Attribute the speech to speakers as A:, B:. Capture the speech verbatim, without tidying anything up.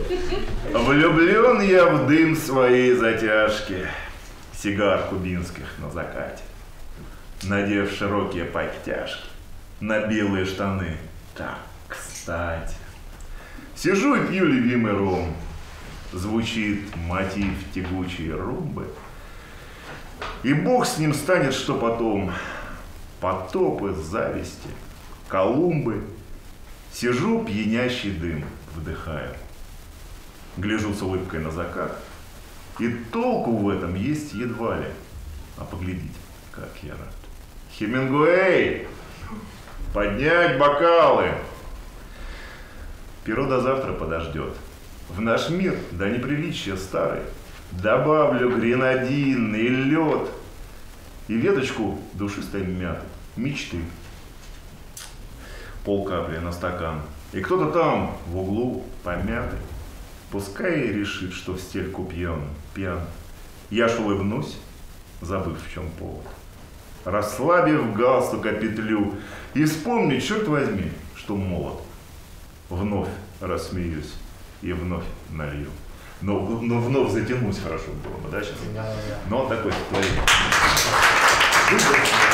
A: Влюблен я в дым своей затяжки, сигар кубинских на закате, надев широкие подтяжки на белые штаны. Так, кстати. Сижу и пью любимый ром. Звучит мотив тягучей румбы. И бог с ним станет, что потом. Потопы, зависти, Колумбы. Сижу, пьянящий дым вдыхаю. Гляжу с улыбкой на закат. И толку в этом есть едва ли. А поглядите, как я рад. Хемингуэй! Поднять бокалы! Перо до завтра подождет. В наш мир, да неприличия старый, добавлю гренадин и лед. И веточку душистой мяты, мечты. Пол капли на стакан. И кто-то там, в углу, помятый. Пускай решит, что в стельку пьян, пьян. Я ж улыбнусь, забыв, в чем повод. Расслабив галстука петлю. И вспомню, черт возьми, что молод. Вновь рассмеюсь и вновь налью. Но, но вновь затянуть хорошо было бы, да, сейчас?
B: Да, да.
A: Но такой стихотворение.